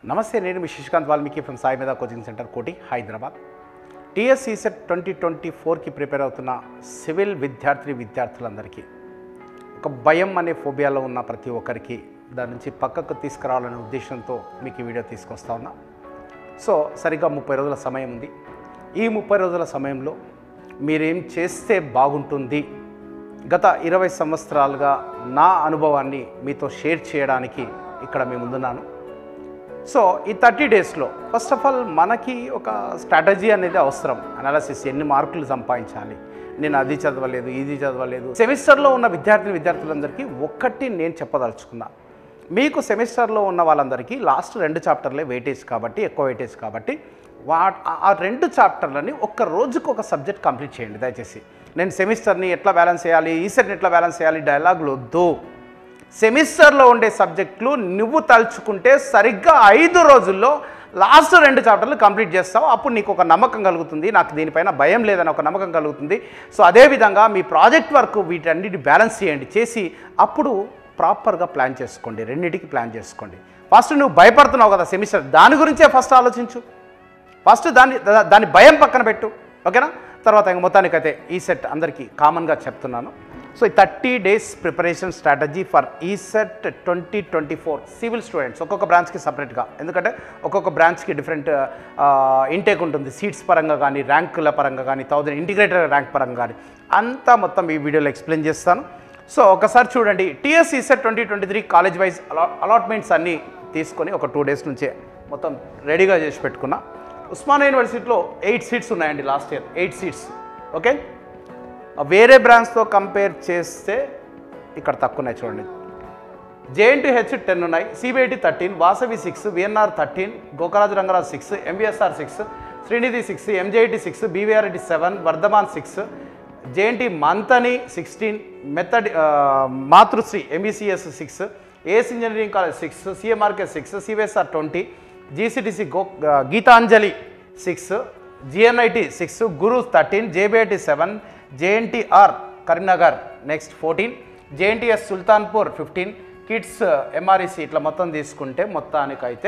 నమస్తే, నేను మీ Shashikanth Valmiki from Sai Medha coaching centre Koti Hyderabad. TS ECET 2024కి ప్రిపేర్ అవుతున్న సివిల్ విద్యార్థులందరికీ ఒక భయం అనే ఫోబియాలో ఉన్న ప్రతి ఒక్కరికి దాని నుంచి పక్కకు తీసుకురావాలనే ఉద్దేశంతో మీకు ఈ వీడియో తీసుకొస్తా ఉన్నా. సో సరిగ్గా 30 రోజుల సమయం ఉంది. ఈ 30 రోజుల సమయంలో మీరేం చేస్తే బాగుంటుంది, గత 20 సంవత్సరాలుగా నా అనుభవాన్ని మీతో షేర్ చేయడానికి ఇక్కడ మీ ముందున్నాను. సో ఈ 30 డేస్లో ఫస్ట్ ఆఫ్ ఆల్ మనకి ఒక స్ట్రాటజీ అనేది అవసరం. అనాలిసిస్, ఎన్ని మార్కులు సంపాదించాలి, నేను అది చదవలేదు ఇది చదవలేదు. సెమిస్టర్లో ఉన్న విద్యార్థులందరికీ ఒక్కటి నేను చెప్పదలుచుకున్నా. మీకు సెమిస్టర్లో ఉన్న వాళ్ళందరికీ లాస్ట్ 2 చాప్టర్లే వెయిటేజ్ కాబట్టి, ఎక్కువ వెయిటేజ్ కాబట్టి ఆ 2 చాప్టర్లని ఒక్క రోజుకు ఒక సబ్జెక్ట్ కంప్లీట్ చేయండి దయచేసి. నేను సెమిస్టర్ని ఎట్లా బ్యాలెన్స్ చేయాలి, ఈసెట్ని ఎట్లా బ్యాలెన్స్ చేయాలి డైలాగులు వద్దు. సెమిస్టర్లో ఉండే సబ్జెక్టులు నువ్వు తలుచుకుంటే సరిగ్గా 5 రోజుల్లో లాస్ట్ 2 చాప్టర్లు కంప్లీట్ చేస్తావు. అప్పుడు నీకు ఒక నమ్మకం కలుగుతుంది, నాకు దీనిపైన భయం లేదని ఒక నమ్మకం కలుగుతుంది. సో అదేవిధంగా మీ ప్రాజెక్ట్ వర్క్ వీటన్నిటి బ్యాలెన్స్ చేసి అప్పుడు ప్రాపర్గా ప్లాన్ చేసుకోండి. రెండింటికి ప్లాన్ చేసుకోండి. ఫస్ట్ నువ్వు భయపడుతున్నావు కదా సెమిస్టర్, దాని గురించే ఫస్ట్ ఆలోచించు. ఫస్ట్ దాని భయం పక్కన పెట్టు, ఓకేనా? తర్వాత ఇంక మొత్తానికైతే ఈసెట్ అందరికీ కామన్గా చెప్తున్నాను. సో ఈ 30 days preparation strategy for ECET 2024 civil students, ఒక్కొక్క బ్రాంచ్కి సపరేట్గా, ఎందుకంటే ఒక్కొక్క బ్రాంచ్కి డిఫరెంట్ ఇంటేక్ ఉంటుంది. సీట్స్ పరంగా కానీ, ర్యాంకుల పరంగా కానీ, 1000 ఇంటిగ్రేటెడ్ ర్యాంక్ పరంగా కానీ, అంతా మొత్తం ఈ వీడియోలో ఎక్స్ప్లెయిన్ చేస్తాను. సో ఒకసారి చూడండి. TS ECET 2023 college wise allotments అన్నీ తీసుకొని ఒక 2 డేస్ నుంచే మొత్తం రెడీగా చేసి పెట్టుకున్నా. ఉస్మానియా యూనివర్సిటీలో 8 సీట్స్ ఉన్నాయండి లాస్ట్ ఇయర్, 8 సీట్స్. ఓకే, వేరే బ్రాంచ్తో కంపేర్ చేస్తే ఇక్కడ తక్కువ ఉన్నాయి చూడండి. జేఎన్టీహెచ్ 10 ఉన్నాయి, CBIT 13, Vasavi 6, VNR 13, Gokaraju Rangaraju 6, MVSR 6, Srinidhi 6, MJIT 6, BVRIT 7, Vardhaman 6, JNT Manthani 16, Matrusri MECS 6, AS engineering college 6, CMRK 6, CVSR 20, GCTC Geethanjali 6, GNIT 6, Guru 13, JBIT 7, JNTR Karimnagar next 14, JNTS Sultanpur 15, KITS MREC ఇట్లా మొత్తం తీసుకుంటే మొత్తానికైతే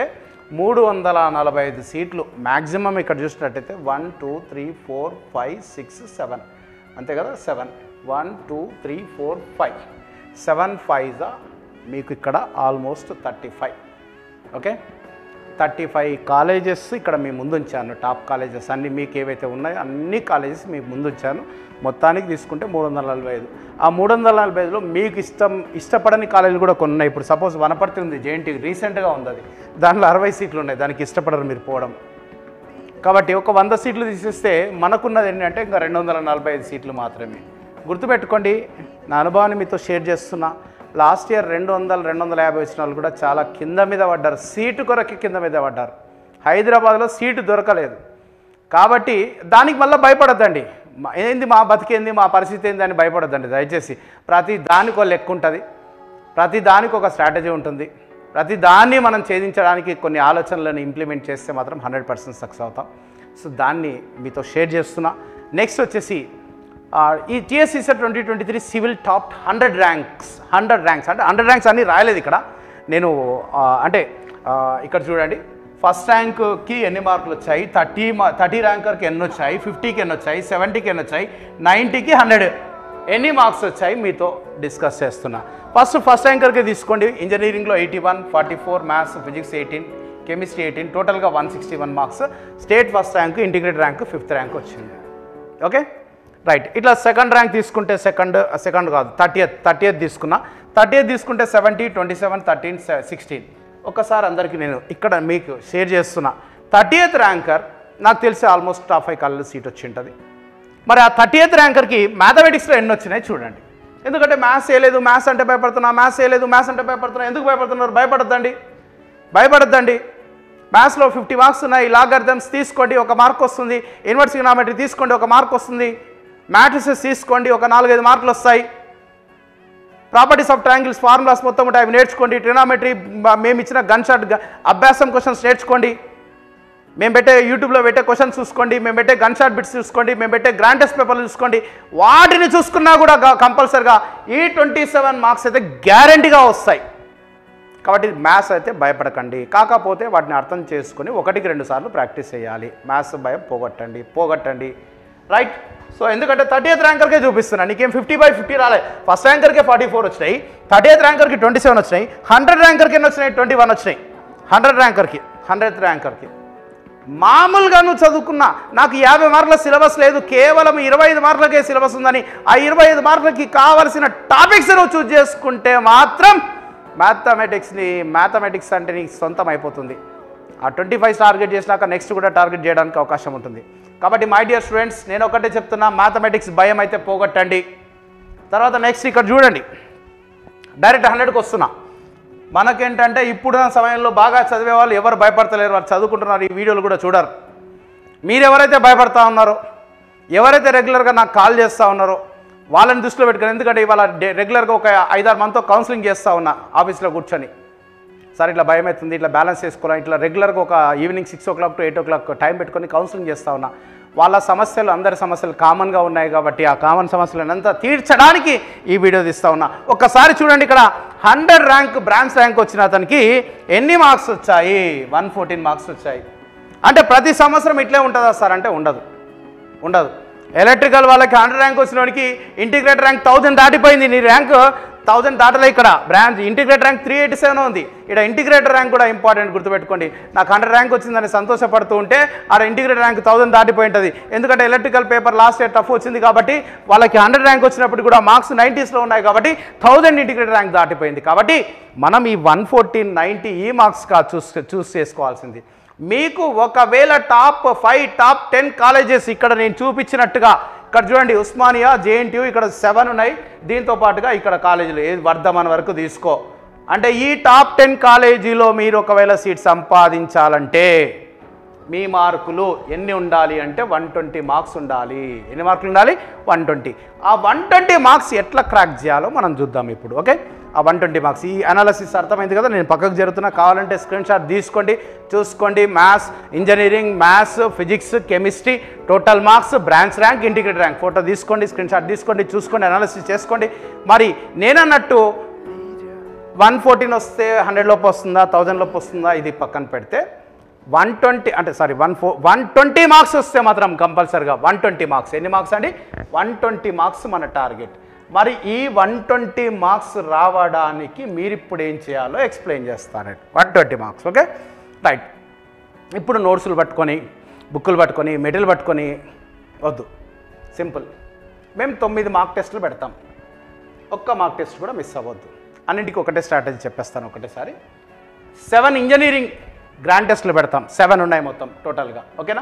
345 సీట్లు మ్యాక్సిమం. ఇక్కడ చూసినట్టయితే 1 2 3 4 5 6 7 అంతే కదా, 7 1 2 3 4 5 7 5 మీకు ఇక్కడ ఆల్మోస్ట్ 35. ఓకే, 35 కాలేజెస్ ఇక్కడ మీ ముందు ఉంచాను. టాప్ కాలేజెస్ అన్నీ మీకు ఏవైతే ఉన్నాయో అన్ని కాలేజెస్ మీకు ముందు ఉంచాను. మొత్తానికి తీసుకుంటే 345. ఆ 345లో మీకు ఇష్టపడని కాలేజీలు కూడా కొన్ని ఉన్నాయి. ఇప్పుడు సపోజ్ వనపర్తి ఉంది, జేఎన్టీ రీసెంట్గా ఉంది, అది దాంట్లో 60 సీట్లు ఉన్నాయి. దానికి ఇష్టపడరు మీరు పోవడం. కాబట్టి ఒక 100 సీట్లు తీసేస్తే మనకున్నది ఏంటంటే ఇంకా 245 సీట్లు మాత్రమే. గుర్తుపెట్టుకోండి, నా అనుభవాన్ని మీతో షేర్ చేస్తున్నా. లాస్ట్ ఇయర్ 200, 250 వచ్చిన వాళ్ళు కూడా చాలా కింద మీద పడ్డారు. సీటు కొరకి కింద మీద పడ్డారు. హైదరాబాద్లో సీటు దొరకలేదు. కాబట్టి దానికి మళ్ళీ భయపడద్దండి. ఏంది మా బతికేంది, మా పరిస్థితి ఏంది అని భయపడద్దండి దయచేసి. ప్రతి దానికి ఒక లెక్క ఉంటుంది, ప్రతి దానికి ఒక స్ట్రాటజీ ఉంటుంది. ప్రతి దాన్ని మనం ఛేదించడానికి కొన్ని ఆలోచనలను ఇంప్లిమెంట్ చేస్తే మాత్రం 100% సక్సెస్ అవుతాం. సో దాన్ని మీతో షేర్ చేస్తున్నా. నెక్స్ట్ వచ్చేసి ఈ TS ECET 2023 civil top 100 ranks అంటే 100 ర్యాంక్స్ అన్నీ రాయలేదు ఇక్కడ నేను. అంటే ఇక్కడ చూడండి, ఫస్ట్ ర్యాంక్కి ఎన్ని మార్కులు వచ్చాయి, 30 ర్యాంకర్కి ఎన్ని వచ్చాయి, 50కి ఎన్ని వచ్చాయి, 70కి ఎన్ని వచ్చాయి, 90కి 100 ఎన్ని మార్క్స్ వచ్చాయి మీతో డిస్కస్ చేస్తున్నా. ఫస్ట్ ర్యాంకర్కి తీసుకోండి. ఇంజనీరింగ్లో 81, 44, మ్యాథ్స్ ఫిజిక్స్ 18, కెమిస్ట్రీ 18, టోటల్గా 161 marks. State first rank, integrated rank 5th rank వచ్చింది. Okay right. ఇట్లా సెకండ్ ర్యాంక్ తీసుకుంటే సెకండ్ కాదు 30th తీసుకున్నా. 30th తీసుకుంటే 70, 27, 13, 16. ఒకసారి అందరికీ నేను ఇక్కడ మీకు షేర్ చేస్తున్నా. 30th ర్యాంకర్ నాకు తెలిసి ఆల్మోస్ట్ టాప్ 5 కాలేజీలో సీట్ వచ్చి ఉంటుంది. మరి ఆ 30th ర్యాంకర్కి మ్యాథమెటిక్స్లో ఎన్ని వచ్చినాయి చూడండి. ఎందుకంటే మ్యాథ్స్ వేయలేదు, మ్యాథ్స్ అంటే భయపడుతున్నా, ఎందుకు భయపడుతున్నారు? భయపడద్దండి. మ్యాథ్స్లో 50 మార్క్స్ ఉన్నాయి. లాగరిథమ్స్ తీసుకోండి, 1 మార్క్ వస్తుంది. ఇన్వర్స్ ట్రిగోనోమెట్రీ తీసుకోండి, 1 మార్క్ వస్తుంది. మ్యాట్రిసెస్ తీసుకోండి, ఒక 4-5 మార్కులు వస్తాయి. ప్రాపర్టీస్ ఆఫ్ ట్రయాంగిల్స్ ఫార్ములాస్ మొత్తం ఉంటాయి, అవి నేర్చుకోండి. ట్రిగోనోమెట్రీ మేము ఇచ్చిన గన్ షాట్ అభ్యాసం క్వశ్చన్స్ నేర్చుకోండి. మేము పెట్టే యూట్యూబ్లో పెట్టే క్వశ్చన్స్ చూసుకోండి, మేము పెట్టే గన్ షాట్ బిట్స్ చూసుకోండి, మేము పెట్టే గ్రాండ్ టెస్ట్ పేపర్లు చూసుకోండి. వాటిని చూసుకున్నా కూడా కంపల్సరిగా ఈ 27 మార్క్స్ అయితే గ్యారంటీగా వస్తాయి. కాబట్టి మ్యాథ్స్ అయితే భయపడకండి, కాకపోతే వాటిని అర్థం చేసుకొని 1-2 సార్లు ప్రాక్టీస్ చేయాలి. మ్యాథ్స్ భయం పోగొట్టండి రైట్. సో ఎందుకంటే 30th ర్యాంకర్కే చూపిస్తున్నా, నీకేం 50/50 రాలే. ఫస్ట్ ర్యాంకర్కే 44 వచ్చినాయి, 30th ర్యాంకర్కి 27 వచ్చినాయి, 100 ర్యాంకర్కి ఎన్ని వచ్చినాయి? 21 వచ్చినాయి. 100th ర్యాంకర్కి మామూలుగా నువ్వు చదువుకున్నా నాకు 50 మార్కుల సిలబస్ లేదు, కేవలం 25 మార్కులకే సిలబస్ ఉందని ఆ 25 మార్కులకి కావలసిన టాపిక్స్ నువ్వు చూజ్ చేసుకుంటే మాత్రం మ్యాథమెటిక్స్ అంటే నీకు సొంతం అయిపోతుంది. ఆ 25 టార్గెట్ చేసినాక నెక్స్ట్ కూడా టార్గెట్ చేయడానికి అవకాశం ఉంటుంది. కాబట్టి మై డియర్ స్టూడెంట్స్, నేను ఒకటే చెప్తున్నా, మ్యాథమెటిక్స్ భయం అయితే పోగొట్టండి. తర్వాత నెక్స్ట్ ఇక్కడ చూడండి, డైరెక్ట్ 100కి వస్తున్నా. మనకేంటంటే ఇప్పుడున్న సమయంలో బాగా చదివే వాళ్ళు ఎవరు భయపడతలేరు, వాళ్ళు చదువుకుంటున్నారు, ఈ వీడియోలు కూడా చూడరు. మీరు ఎవరైతే భయపడతా ఉన్నారో, ఎవరైతే రెగ్యులర్గా నాకు కాల్ చేస్తూ ఉన్నారో వాళ్ళని దృష్టిలో పెట్టుకుని, ఎందుకంటే ఇవాళ రెగ్యులర్గా ఒక 5-6 మందితో కౌన్సిలింగ్ చేస్తూ ఉన్నా ఆఫీస్లో కూర్చొని. సార్ ఇట్లా భయం అవుతుంది, ఇట్లా బ్యాలెన్స్ చేసుకోవాలి, ఇట్లా రెగ్యులర్గా ఒక evening 6 o'clock to 8 o'clock time పెట్టుకొని కౌన్సిలింగ్ చేస్తూ ఉన్నా. వాళ్ళ సమస్యలు అందరి సమస్యలు కామన్గా ఉన్నాయి కాబట్టి ఆ కామన్ సమస్యలను అంతా తీర్చడానికి ఈ వీడియో తీస్తూ ఉన్నా. ఒక్కసారి చూడండి, ఇక్కడ 100 ర్యాంక్ బ్రాంచ్ ర్యాంక్ వచ్చిన అతనికి ఎన్ని మార్క్స్ వచ్చాయి? 114 మార్క్స్ వచ్చాయి. అంటే ప్రతి సంవత్సరం ఇట్లే ఉంటుందా సార్ అంటే ఉండదు. ఎలక్ట్రికల్ వాళ్ళకి 100 ర్యాంక్ వచ్చిన వాడికి ఇంటిగ్రేటర్ ర్యాంక్ 1000 దాటిపోయింది. నీ ర్యాంక్ 1000 దాటలే. ఇక్కడ బ్రాంచ్ ఇంటిగ్రేటర్ ర్యాంక్ 387 ఉంది. ఇక్కడ ఇంటిగ్రేటర్ ర్యాంక్ కూడా ఇంపార్టెంట్, గుర్తుపెట్టుకోండి. నాకు 100 ర్యాంక్ వచ్చిందని సంతోషపడుతూ ఉంటే ఆడ ఇంటిగ్రేటర్ ర్యాంక్ 1000 దాటిపోయి ఉంటుంది. ఎందుకంటే electrical paper last year tough వచ్చింది కాబట్టి వాళ్ళకి 100 ర్యాంక్ వచ్చినప్పుడు కూడా మార్క్స్ 90sలో ఉన్నాయి కాబట్టి 1000 ఇంటిగ్రేటర్ ర్యాంక్ దాటిపోయింది. కాబట్టి మనం ఈ 114, 90 ఈ మార్క్స్ చూస్ చేసుకోవాల్సింది. మీకు ఒకవేళ టాప్ 5, టాప్ 10 కాలేజెస్ ఇక్కడ నేను చూపించినట్టుగా ఇక్కడ చూడండి, ఉస్మానియా, JNTU ఇక్కడ 7 ఉన్నాయి. దీంతో పాటుగా ఇక్కడ కాలేజీలు వర్ధమాన్ వరకు తీసుకో. అంటే ఈ టాప్ 10 కాలేజీలో మీరు ఒకవేళ సీట్ సంపాదించాలంటే మీ మార్కులు ఎన్ని ఉండాలి అంటే 120 మార్క్స్ ఉండాలి. ఎన్ని మార్కులు ఉండాలి? 120. ఆ 120 మార్క్స్ ఎట్లా క్రాక్ చేయాలో మనం చూద్దాం ఇప్పుడు. ఓకే, ఆ 120 మార్క్స్ ఈ అనాలిసిస్ అర్థమైంది కదా. నేను పక్కకు జరుగుతున్నా, కావాలంటే స్క్రీన్ షాట్ తీసుకోండి, చూసుకోండి. Maths, engineering, maths, physics, chemistry total marks, branch rank, integrated rank photo తీసుకోండి, స్క్రీన్ షాట్ తీసుకోండి, చూసుకోండి, అనాలిసిస్ చేసుకోండి. మరి నేనన్నట్టు 114 వస్తే 100 లోపు వస్తుందా, 1000 లోపు వస్తుందా, ఇది పక్కన పెడితే 120 మార్క్స్ వస్తే మాత్రం కంపల్సరిగా 120 మార్క్స్. ఎన్ని మార్క్స్ అండి? 120 మార్క్స్ మన టార్గెట్. మరి ఈ 120 మార్క్స్ రావడానికి మీరు ఇప్పుడు ఏం చేయాలో ఎక్స్ప్లెయిన్ చేస్తానండి. 120 మార్క్స్. Okay right. ఇప్పుడు నోట్స్లు పట్టుకొని, బుక్కులు పట్టుకొని, మెటీరియల్ పట్టుకొని వద్దు. సింపుల్. మేము 9 మార్క్ టెస్టులు పెడతాం, ఒక్క మార్క్ టెస్ట్ కూడా మిస్ అవ్వద్దు. అన్నింటికి ఒకటే స్ట్రాటజీ చెప్పేస్తాను ఒకటేసారి. 7 ఇంజనీరింగ్ గ్రాండ్ టెస్టులు పెడతాం. 7 ఉన్నాయి మొత్తం టోటల్గా. ఓకేనా?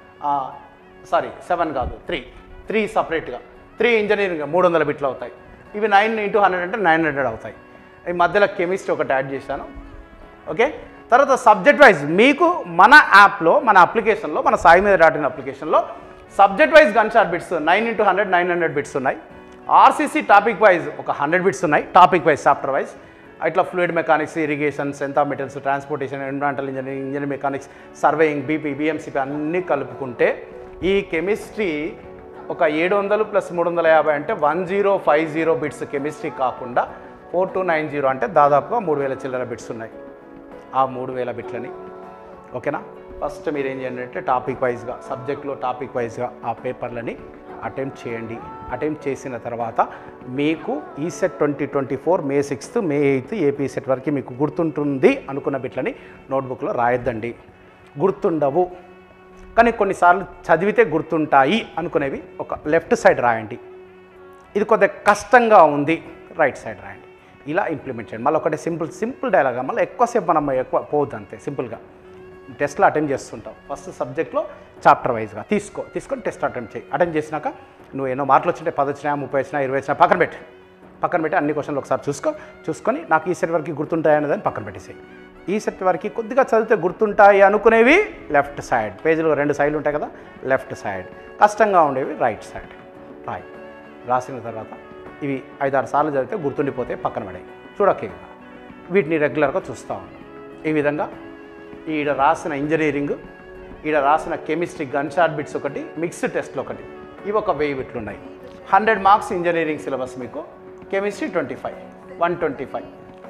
సారీ 7 కాదు, 3 సపరేట్గా. 3 ఇంజనీరింగ్ 300 బిట్లు అవుతాయి. ఇవి 9 × 100 అంటే 900 అవుతాయి. ఈ మధ్యలో కెమిస్ట్రీ ఒకటి యాడ్ చేశాను. ఓకే, తర్వాత సబ్జెక్ట్ వైజ్ మీకు మన యాప్లో, మన అప్లికేషన్లో, మన సాయి మీద .in అప్లికేషన్లో subject wise gun shot bits 9 × 100 900 bits ఉన్నాయి. RCC టాపిక్ వైజ్ ఒక 100 బిట్స్ ఉన్నాయి. Topic wise, chapter wise. ఇట్లా ఫ్లూయిడ్ మెకానిక్స్, ఇరిగేషన్, సెంతా metals, transportation, environmental engineering, engineering mechanics, surveying, BP, BMCP అన్నీ కలుపుకుంటే ఈ కెమిస్ట్రీ ఒక 700 + 350 అంటే 1050 బిట్స్ కెమిస్ట్రీ కాకుండా 4290 అంటే దాదాపుగా 3000 చిల్లర బిట్స్ ఉన్నాయి. ఆ 3000 బిట్లని ఓకేనా, ఫస్ట్ మీరు ఏం చేయండి అంటే టాపిక్ వైజ్గా, సబ్జెక్ట్లో టాపిక్ వైజ్గా ఆ పేపర్లని అటెంప్ట్ చేయండి. అటెంప్ట్ చేసిన తర్వాత మీకు ECET 2024 May 6th May 8th AP set వరకు మీకు గుర్తుంటుంది అనుకున్న బిట్లని నోట్బుక్లో రాయొద్దండి. గుర్తుండవు కానీ కొన్నిసార్లు చదివితే గుర్తుంటాయి అనుకునేవి ఒక లెఫ్ట్ సైడ్ రాయండి. ఇది కొద్దిగా కష్టంగా ఉంది, రైట్ సైడ్ రాయండి. ఇలా ఇంప్లిమెంట్ చేయండి. మళ్ళీ ఒకటి సింపుల్ డైలాగా, మళ్ళీ ఎక్కువసేపు మనం పోవద్దు, అంతే సింపుల్గా. టెస్ట్లో అటెంప్ట్ చేస్తుంటాం. ఫస్ట్ సబ్జెక్ట్లో చాప్టర్ వైజ్గా తీసుకొని టెస్ట్ అటెంప్ట్ చేయి. అటెంప్ట్ చేసినాక నువ్వు ఎన్నో మార్కులు వచ్చినాయి, 10 వచ్చినాయి, 30 వచ్చినాయి, 20 వచ్చినా పక్కన పెట్టి అన్ని క్వశ్చన్లు ఒకసారి చూసుకొని నాకు ఈ సెట్ వరకు గుర్తుంటాయి అనేదాన్ని పక్కన పెట్టేసాయి. ఈ సెట్ వరకు కొద్దిగా చదివితే గుర్తుంటాయి అనుకునేవి లెఫ్ట్ సైడ్, పేజీలో 2 సైడ్లు ఉంటాయి కదా, లెఫ్ట్ సైడ్. కష్టంగా ఉండేవి రైట్ సైడ్ రాసిన తర్వాత ఇవి 5-6 సార్లు చదివితే గుర్తుండిపోతే పక్కన పడాయి. చూడకే వీటిని రెగ్యులర్గా చూస్తూ ఉన్నాం. ఈ విధంగా ఈడ రాసిన ఇంజనీరింగ్, ఈడ రాసిన కెమిస్ట్రీ గన్ షాట్ బిట్స్ ఒకటి, మిక్స్డ్ టెస్ట్లు ఒకటి, ఇవి ఒక 1000 బిట్లు ఉన్నాయి. 100 మార్క్స్ ఇంజనీరింగ్ సిలబస్ మీకు, కెమిస్ట్రీ 25 125.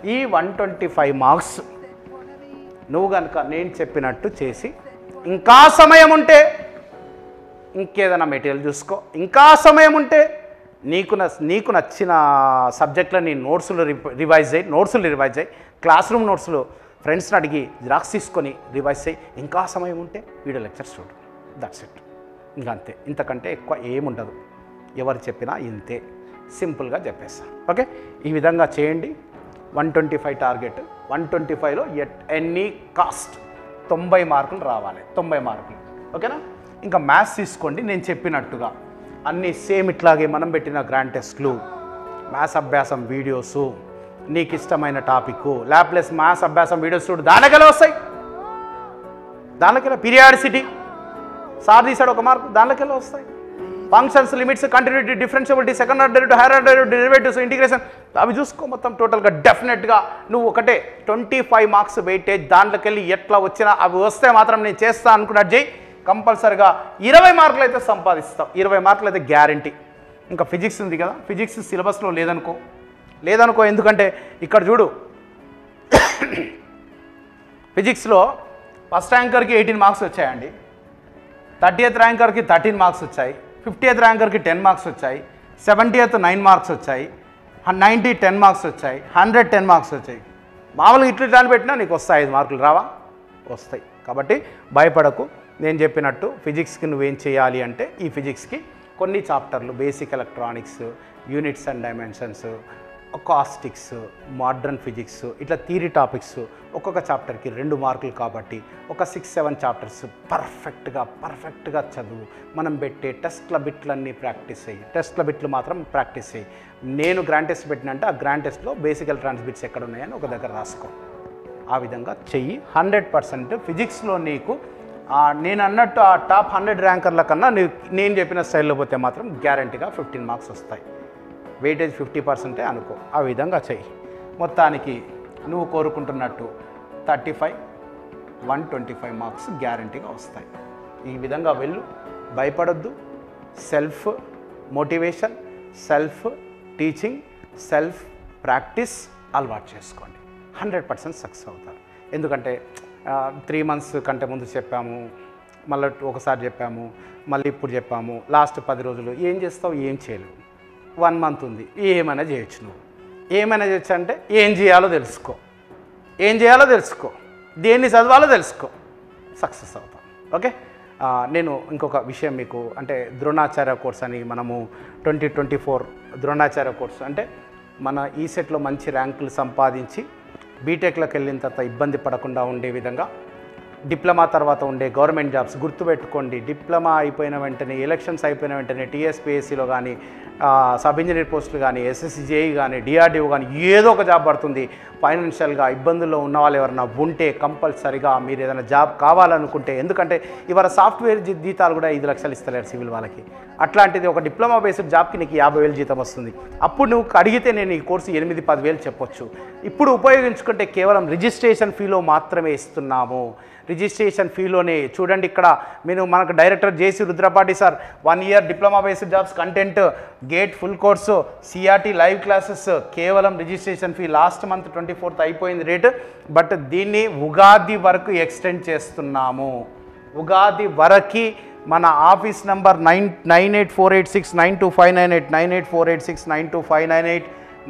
ఈ 125 మార్క్స్ నువ్వు కనుక నేను చెప్పినట్టు చేసి ఇంకా సమయం ఉంటే ఇంకేదైనా మెటీరియల్ చూసుకో, ఇంకా సమయం ఉంటే నీకు నచ్చిన సబ్జెక్ట్లో నీ నోట్స్లు రివైజ్ అయ్యి క్లాస్ రూమ్ నోట్స్లు ఫ్రెండ్స్ని అడిగి జిరాక్స్ తీసుకొని రివైజ్ అయ్యి ఇంకా సమయం ఉంటే వీడియో లెక్చర్స్ చూడు. That's it. ఇంకా అంతే, ఇంతకంటే ఎక్కువ ఏముండదు. ఎవరు చెప్పినా ఇంతే, సింపుల్గా చెప్పేస్తాను. ఓకే, ఈ విధంగా చేయండి. 125 టార్గెట్, 125లో ఎట్ ఎనీ కాస్ట్ 90 మార్కులు రావాలి, 90 మార్కులు. ఓకేనా? ఇంకా మ్యాథ్స్ తీసుకోండి. నేను చెప్పినట్టుగా అన్నీ సేమ్ ఇట్లాగే మనం పెట్టిన గ్రాండ్ టెస్ట్లు, మ్యాథ్స్ అభ్యాసం వీడియోసు, నీకు ఇష్టమైన టాపిక్ ల్యాప్లెస్ మ్యాథ్స్ అభ్యాసం వీడియోస్ చూడు, దానికెలా వస్తాయి, దానికెలా పీరియాడిసిటీ సార్ తీసాడు 1 మార్కు, దానికెలా వస్తాయి. Functions, limits, continuity, differentiability, second order, higher order, derivatives, integration అవి చూసుకో. మొత్తం టోటల్గా డెఫినెట్గా నువ్వు ఒకటే 25 మార్క్స్ వెయిటేజ్, దాంట్లోకి ఎట్లా వచ్చినా అవి వస్తే మాత్రం నేను చేస్తా అనుకున్నట్టు చేయి. కంపల్సరిగా 20 మార్కులు అయితే సంపాదిస్తావు, 20 మార్కులు అయితే గ్యారంటీ. ఇంకా ఫిజిక్స్ ఉంది కదా, ఫిజిక్స్ సిలబస్లో లేదనుకో, ఎందుకంటే ఇక్కడ చూడు ఫిజిక్స్లో ఫస్ట్ ర్యాంకర్కి 18 మార్క్స్ వచ్చాయండి, 30th ర్యాంకర్కి 13 మార్క్స్ వచ్చాయి, 50th ర్యాంకర్కి 10 మార్క్స్ వచ్చాయి, 70th 9 మార్క్స్ వచ్చాయి, 90 10 మార్క్స్ వచ్చాయి, 100 10 మార్క్స్ వచ్చాయి. మామూలుగా ఇట్లా పెట్టినా నీకు వస్తాయి 5 మార్కులు రావా? వస్తాయి. కాబట్టి భయపడకు. నేను చెప్పినట్టు ఫిజిక్స్కి నువ్వేం చేయాలి అంటే, ఈ ఫిజిక్స్కి కొన్ని చాప్టర్లు basic electronics, units and dimensions, acoustics, modern physics, ఇట్లా థియరీ టాపిక్స్ ఒక్కొక్క చాప్టర్కి 2 మార్కులు కాబట్టి ఒక 6-7 చాప్టర్స్ పర్ఫెక్ట్గా చదువు. మనం పెట్టే టెస్ట్ల బిట్లన్నీ ప్రాక్టీస్ అయ్యి, టెస్ట్ల బిట్లు మాత్రం ప్రాక్టీస్ అయ్యి. నేను గ్రాండ్ టెస్ట్ పెట్టినంటే ఆ గ్రాండ్ టెస్ట్లో బేసిక్ ఎలక్ట్రానిక్స్ బిట్స్ ఎక్కడ ఉన్నాయని ఒక దగ్గర రాసుకో. ఆ విధంగా చెయ్యి. 100% ఫిజిక్స్లో నీకు నేను అన్నట్టు ఆ టాప్ 100 ర్యాంకర్ల కన్నా నేను చెప్పిన స్టైల్లో పోతే మాత్రం గ్యారంటీగా 15 మార్క్స్ వస్తాయి. వెయిటేజ్ 50% అనుకో. ఆ విధంగా చెయ్యి. మొత్తానికి నువ్వు కోరుకుంటున్నట్టు 35, 125 మార్క్స్ గ్యారంటీగా వస్తాయి. ఈ విధంగా వెళ్ళు, భయపడొద్దు. Self motivation, self teaching, self practice అలవాటు చేసుకోండి. 100% సక్సెస్ అవుతారు. ఎందుకంటే 3 months కంటే ముందు చెప్పాము, మళ్ళీ ఒకసారి చెప్పాము, మళ్ళీ ఇప్పుడు చెప్పాము, లాస్ట్ 10 రోజులు ఏం చేస్తావు? ఏం చేయలేవు. 1 month ఉంది, ఏమైనా చేయొచ్చు. నువ్వు ఏమైనా చేయొచ్చు అంటే ఏం చేయాలో తెలుసుకో, దేన్ని చదవాలో తెలుసుకో, సక్సెస్ అవుతాం. ఓకే, నేను ఇంకొక విషయం మీకు అంటే ద్రోణాచార్య కోర్స్ అని మనము 2024 ద్రోణాచార్య కోర్సు అంటే మన ఈ సెట్లో మంచి ర్యాంకులు సంపాదించి బీటెక్లోకి వెళ్ళిన తర్వాత ఇబ్బంది పడకుండా ఉండే విధంగా డిప్లొమా తర్వాత ఉండే గవర్నమెంట్ జాబ్స్ గుర్తుపెట్టుకోండి. డిప్లొమా అయిపోయిన వెంటనే, ఎలక్షన్స్ అయిపోయిన వెంటనే టీఎస్పీఎస్సీలో కానీ, సబ్ ఇంజనీర్ పోస్టులు కానీ, ఎస్ఎస్సిజేఈ కానీ, డిఆర్డీఓ కానీ ఏదో ఒక జాబ్ పడుతుంది. ఫైనాన్షియల్గా ఇబ్బందుల్లో ఉన్న వాళ్ళు ఎవరైనా ఉంటే కంపల్సరిగా మీరు ఏదైనా జాబ్ కావాలనుకుంటే, ఎందుకంటే ఇవాళ సాఫ్ట్వేర్ జీతాలు కూడా 5 లక్షలు ఇస్తలేరు సివిల్ వాళ్ళకి. అట్లాంటిది ఒక డిప్లొమా బేస్డ్ జాబ్కి నీకు 50,000 జీతం వస్తుంది. అప్పుడు నువ్వు అడిగితే నేను ఈ కోర్సు 8-10 చెప్పొచ్చు. ఇప్పుడు ఉపయోగించుకుంటే కేవలం రిజిస్ట్రేషన్ ఫీలో మాత్రమే ఇస్తున్నాము. రిజిస్ట్రేషన్ ఫీలోనే చూడండి. ఇక్కడ మనకు director JC Rudrapati sir 1 year diploma based jobs content, gate full course, CRT live classes, కేవలం registration fee last month 24th అయిపోయింది రేటు. బట్ దీన్ని ఉగాది వరకు ఎక్స్టెండ్ చేస్తున్నాము. ఉగాది వరకు మన ఆఫీస్ నంబర్ 9848692598, 9848692598,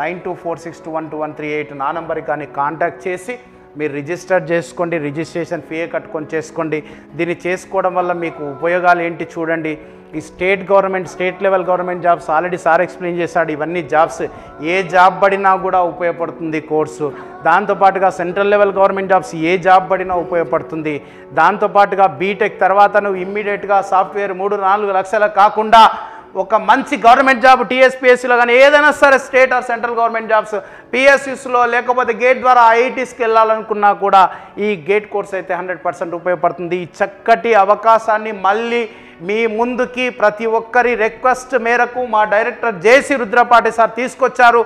9246212138 నా నంబర్కి కానీ కాంటాక్ట్ చేసి మీరు రిజిస్టర్ చేసుకోండి. రిజిస్ట్రేషన్ ఫీ కట్టుకొని చేసుకోండి. దీన్ని చేసుకోవడం వల్ల మీకు ఉపయోగాలు ఏంటి చూడండి. ఈ state level government jobs already sir explain చేశాడు. ఇవన్నీ జాబ్స్ ఏ జాబ్ పడినా కూడా ఉపయోగపడుతుంది కోర్సు. దాంతోపాటుగా సెంట్రల్ లెవెల్ గవర్నమెంట్ జాబ్స్ ఏ జాబ్ పడినా ఉపయోగపడుతుంది. దాంతోపాటుగా బీటెక్ తర్వాత నువ్వు ఇమ్మీడియట్గా సాఫ్ట్వేర్ 3-4 లక్షలు కాకుండా ఒక మంచి గవర్నమెంట్ జాబ్ టీఎస్పీఎస్సీలో కానీ ఏదైనా సరే state or central government jobs పిఎస్యూస్లో లేకపోతే గేట్ ద్వారా ఐఐటీస్కి వెళ్ళాలనుకున్నా కూడా ఈ గేట్ కోర్స్ అయితే 100% ఉపయోగపడుతుంది. ఈ చక్కటి అవకాశాన్ని మళ్ళీ మీ ముందుకి ప్రతి ఒక్కరి రిక్వెస్ట్ మేరకు మా డైరెక్టర్ జేసీ రుద్రపాటి సార్ తీసుకొచ్చారు.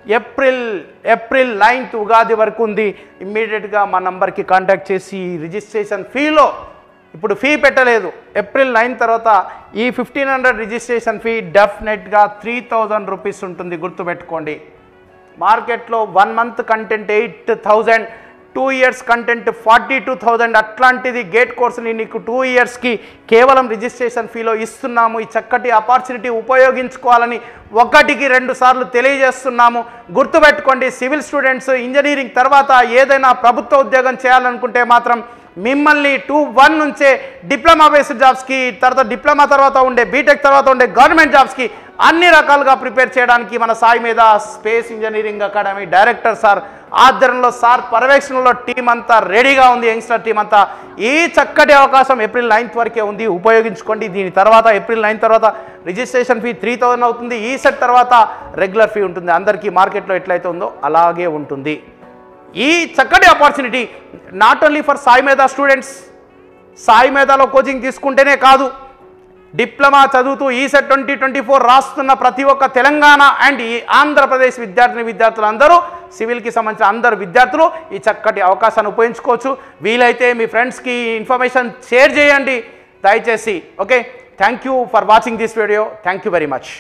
ఏప్రిల్ 9th ఉగాది వరకు ఉంది. ఇమ్మీడియట్గా మా నంబర్కి కాంటాక్ట్ చేసి రిజిస్ట్రేషన్ ఫీలో ఇప్పుడు ఫీ పెట్టలేదు. ఏప్రిల్ 9 తర్వాత ఈ 1500 రిజిస్ట్రేషన్ ఫీ డెఫినెట్గా 3000 రూపీస్ ఉంటుంది. గుర్తుపెట్టుకోండి. మార్కెట్లో 1 మంత్ కంటెంట్ 8,000, 2 ఇయర్స్ కంటెంట్ 42,000. అట్లాంటిది గేట్ కోర్సుని నీకు 2 ఇయర్స్కి కేవలం రిజిస్ట్రేషన్ ఫీలో ఇస్తున్నాము. ఈ చక్కటి ఆపర్చునిటీ ఉపయోగించుకోవాలని 1కి 2 సార్లు తెలియజేస్తున్నాము. గుర్తుపెట్టుకోండి, సివిల్ స్టూడెంట్స్ ఇంజనీరింగ్ తర్వాత ఏదైనా ప్రభుత్వ ఉద్యోగం చేయాలనుకుంటే మాత్రం మిమ్మల్ని 2-1 నుంచే డిప్లొమా బేస్డ్ జాబ్స్కి, తర్వాత డిప్లొమా తర్వాత ఉండే బీటెక్ తర్వాత ఉండే గవర్నమెంట్ జాబ్స్కి అన్ని రకాలుగా ప్రిపేర్ చేయడానికి మన Sai Medha space engineering academy director sir ఆధ్వర్యంలో, సార్ పర్యవేక్షణలో టీం అంతా రెడీగా ఉంది. యంగ్స్టర్ టీం అంతా. ఈ చక్కటి అవకాశం ఏప్రిల్ 9th వరకే ఉంది, ఉపయోగించుకోండి. దీని తర్వాత ఏప్రిల్ 9 తర్వాత రిజిస్ట్రేషన్ ఫీ 3,000 అవుతుంది. ఈ సెట్ తర్వాత రెగ్యులర్ ఫీ ఉంటుంది. అందరికీ మార్కెట్లో ఎట్లయితే ఉందో అలాగే ఉంటుంది. ఈ చక్కటి opportunity not only for Sai Medha students. Sai మేధాలో coaching తీసుకుంటేనే కాదు, డిప్లొమా చదువుతూ ఈసెట్ 2024 రాస్తున్న ప్రతి ఒక్క తెలంగాణ అండ్ ఈ ఆంధ్రప్రదేశ్ విద్యార్థులందరూ, సివిల్కి సంబంధించిన అందరు విద్యార్థులు ఈ చక్కటి అవకాశాన్ని ఉపయోగించుకోవచ్చు. వీలైతే మీ ఫ్రెండ్స్కి ఇన్ఫర్మేషన్ షేర్ చేయండి దయచేసి. Okay, thank you for watching this video. Thank you very much.